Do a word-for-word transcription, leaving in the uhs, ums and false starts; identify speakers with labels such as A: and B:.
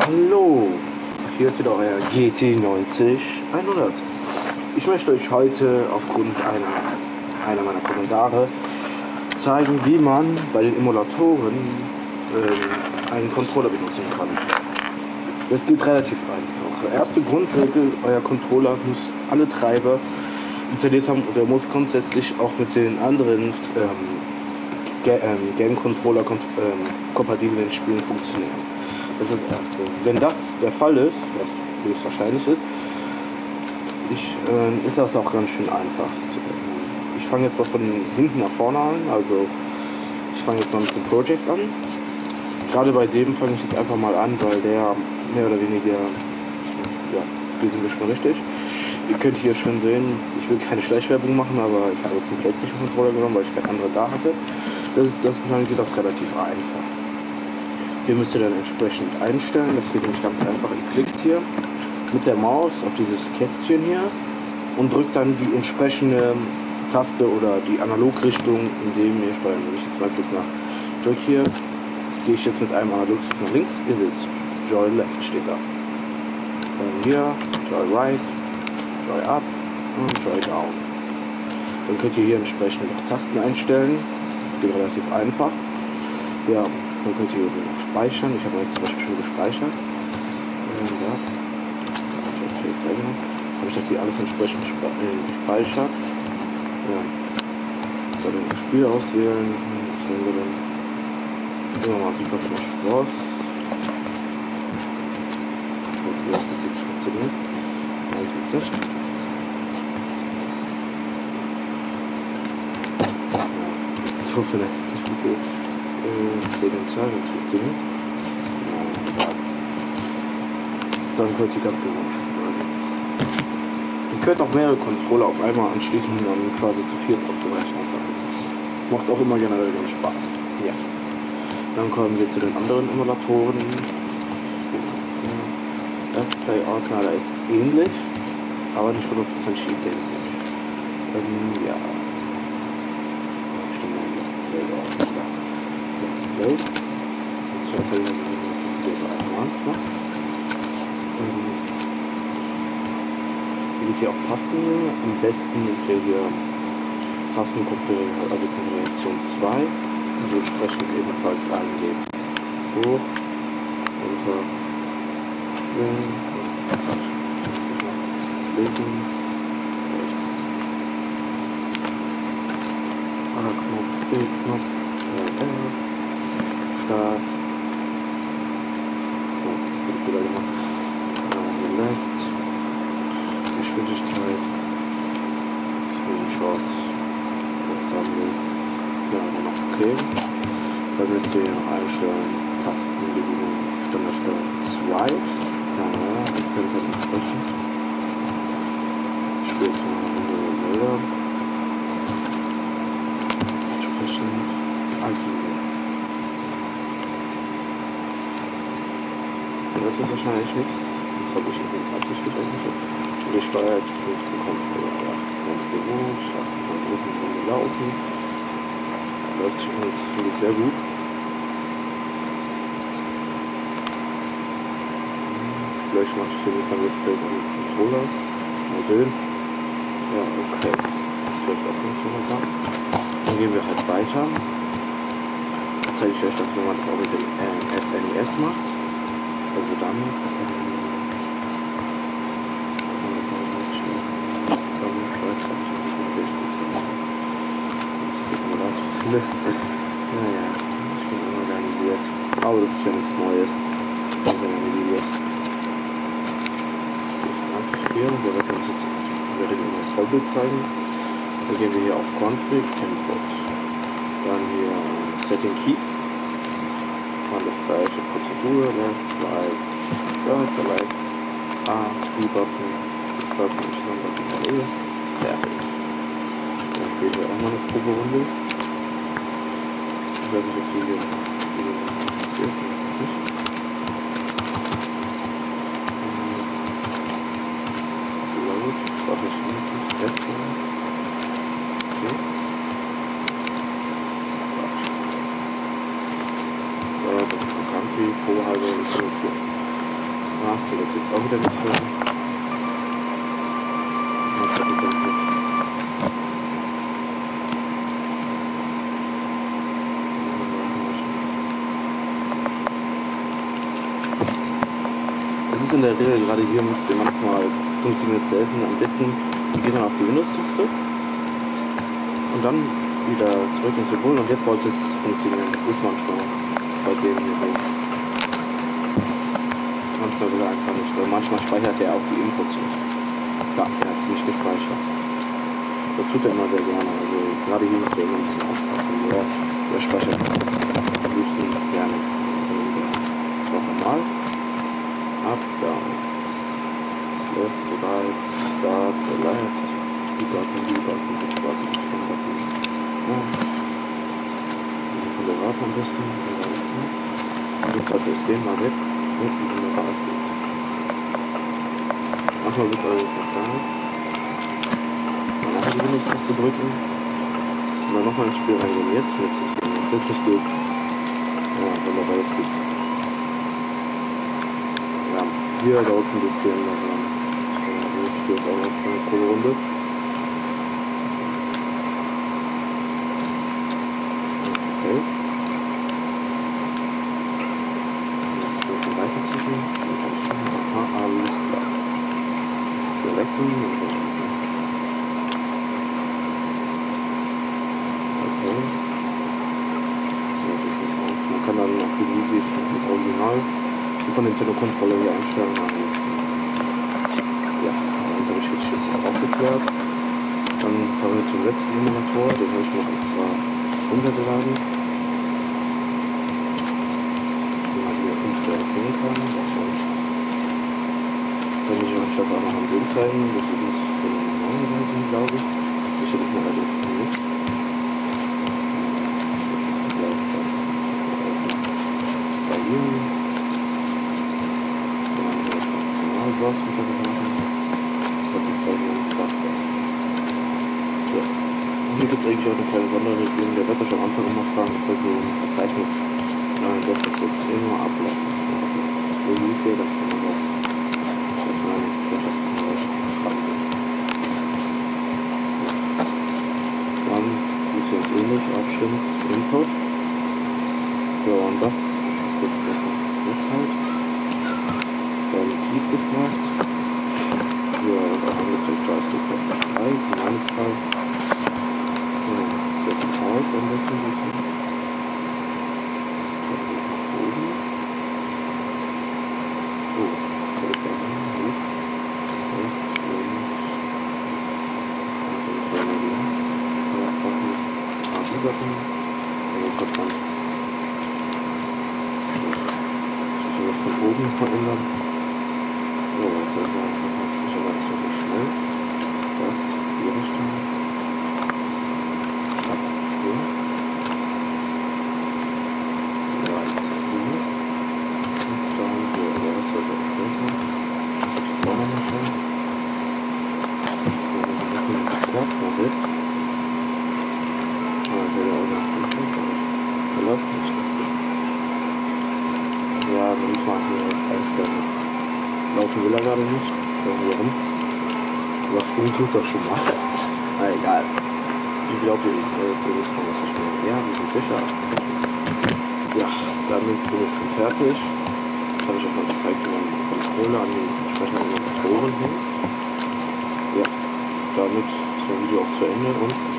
A: Hallo, hier ist wieder euer G T neunzig hundert. Ich möchte euch heute aufgrund einer, einer meiner Kommentare zeigen, wie man bei den Emulatoren ähm, einen Controller benutzen kann. Das geht relativ einfach. Erste Grundregel, euer Controller muss alle Treiber installiert haben und er muss grundsätzlich auch mit den anderen ähm, Game-Controller ähm, kompatiblen Spielen funktionieren. Das ist das Erste. Wenn das der Fall ist, was höchstwahrscheinlich ist, ich, äh, ist das auch ganz schön einfach. Ich fange jetzt mal von hinten nach vorne an, also ich fange jetzt mal mit dem Project an. Gerade bei dem fange ich jetzt einfach mal an, weil der mehr oder weniger, ja, hier sind wir schon richtig. Ihr könnt hier schön sehen, ich will keine Schleichwerbung machen, aber ich habe jetzt einen PlayStation-Controller genommen, weil ich keinen anderen da hatte. Das, das, dann geht das relativ einfach. Hier müsst ihr dann entsprechend einstellen. Das geht nämlich ganz einfach. Ihr klickt hier mit der Maus auf dieses Kästchen hier und drückt dann die entsprechende Taste oder die Analogrichtung, in dem ihr steuern. Wenn ich jetzt mal kurz nach drücke hier, gehe ich jetzt mit einem Analogstick nach links. Ihr seht, Joy Left steht da. Dann hier Joy Right, Joy Up und Joy Down. Dann könnt ihr hier entsprechend noch Tasten einstellen. Das geht relativ einfach. Ja, dann könnt ihr hier noch speichern. Ich habe jetzt zum Beispiel schon gespeichert. Ähm, ja. Habe ich das hier alles entsprechend gespeichert. Ja. Dann ein Spiel auswählen. Was nehmen wir denn? Nehmen wir mal Super Smash Bros. Wie das jetzt funktioniert. Eigentlich nicht. Ja, das ist so für das nicht gut. Das Stadium zwei, wenn es funktioniert. Ja. Dann könnt ihr ganz genau spielen. Ihr könnt auch mehrere Controller auf einmal anschließen und dann quasi zu viert auf dem Rechner sein. Macht auch immer generell ganz Spaß. Ja. Dann kommen wir zu den anderen Emulatoren. Play Ordner, da ist es ähnlich, aber nicht hundert Prozent identisch. Ähm, ja. Play. Jetzt schaut er, wie der Advanced macht. Ähm, ihr geht hier auf Tasten. Am besten nimmt ihr hier Tastenkonfiguration, also Konfiguration zwei. Also entsprechend ebenfalls eingeben. Hoch, runter, links, rechts. A-Knopf, B-Knopf, R, Start. Oh, bin wieder gemacht. Select. Geschwindigkeit. Screenshots. Ja, dann noch okay. Dann müsst ihr noch einstellen. Tastenbedienung, Standardsteuerung zwei. Das ist eine, das könnt ihr entsprechend. Ich spiele jetzt mal andere Bilder. Entsprechend agieren. Das ist wahrscheinlich nichts. Das habe ich übrigens abgeschickt eigentlich. Und ich steuere jetzt mit dem Controller. Ja, ganz gewohnt. Ich habe mal drücken von gelaufen. Läuft sich wirklich sehr gut. Vielleicht mache ich den Let's Play an den Controller. Mal sehen. Ja, okay. Das läuft auch nicht so wunderbar. Dann gehen wir halt weiter. Jetzt zeige ich euch, dass man auch mit dem äh, S N E S macht. Also dann. Ähm, naja, ich bin immer organisiert. Aber das ist ja nichts Neues. Das sind ja die Videos. Hier, wir werden uns jetzt wir immer ein Vollbild zeigen. Dann gehen wir hier auf Config, Input. Dann hier Setting Keys. Dann das gleiche Prozedur, Left, Right, Right, Right, A, B-Button, B-Button, Y-Button, E. Fertig. Dann spielen wir auch mal eine Proberunde. Ich weiß nicht, ob die hier hier nicht. Load, warte ich nicht, jetzt okay. So, das ist ein Country, Probehalber und so. Hast du das jetzt auch wieder nicht hören? Das ist wieder nicht. Es ist in der Regel, gerade hier müsst ihr manchmal funktioniert selten, am besten geht man auf die Windows-Taste und dann wieder zurück ins Symbol und jetzt sollte es funktionieren. Das ist manchmal bei dem hier so. Manchmal will er einfach nicht, weil manchmal speichert er auch die Inputs nicht. Ja, er hat es nicht gespeichert. Das tut er immer sehr gerne, also gerade hier müsst ihr immer ein bisschen aufpassen. Der, der speichert am liebsten gerne. So, normal. Up, down. Left, right, start, left. Die Button, die Button, die Button, die Button. Ja. Von der Warte am besten. Jetzt hat es den mal weg. Und die Nummer ist nicht. Manchmal wird alles noch da. Dann noch die Windows-Taste drücken. Und dann nochmal ins Spiel reingehen. Jetzt wird es nicht. Jetzt nicht geht. Ja, wunderbar, jetzt geht's. Ja, hier dauert es ein bisschen. Also, ich stehe jetzt auch noch eine coole Runde. Okay. Aha, alles klar. Wir wechseln. Okay. Man kann dann auch beliebig mit Original von den Telekontrolle hier einstellen. Ja, dann habe ich jetzt auch geklärt. Dann kommen wir zum letzten Emulator, den habe ich mir und zwar runtergeladen. Den man hier unschwer erkennen kann. Kann ich euch das auch noch am Bild zeigen. Das ist übrigens von der neuen Version, glaube ich. Sicherlich mal allerdings nicht. Ich werde das gleich installieren. Dann haben wir das Kanalboss runtergeladen. Ich habe die Folge gedacht. Ja. Hier gibt es eigentlich auch eine kleine Sonderregelung. Der wird euch am Anfang immer fragen, ob ihr so ein Verzeichnis nein, das ist jetzt immer ableiten. Wo sieht ihr das, wenn man das? Dann funktioniert es ähnlich, Options, Input. So, und das ist jetzt das jetzt halt. Dann Keys gefragt. So, und auch angezeigt Joystick drei, zum meinem Fall. Ja, Setting Out am besten bisschen. Das geht nach oben. Oh, soll ich sagen? Hoch. Rechts, links. Das wäre die Button. A D Button. Also konstant. So. Ich muss das von oben verändern. So, jetzt soll ich mal ich aber jetzt so schnell. Das, die Richtung. Ab, hier. Right, hier. Und dann hier, aber das sollte auch schnell sein. Das ist auch nochmal schnell. So, das ist nicht geklappt, mal sehen. Ah, ich will ja auch noch fünfzig, aber der läuft nicht. Ja, dann muss man hier einstellen jetzt. Laufen will er gerade nicht. Warum? Aber springen tut das schon mal. Na egal. Ich glaube, ihr wisst noch, was ich meine. Ja, wir sind sicher. Ja, damit bin ich schon fertig. Jetzt habe ich euch mal gezeigt, wie man die Controller an den entsprechenden Motoren hängt. Ja, damit ist mein Video auch zu Ende und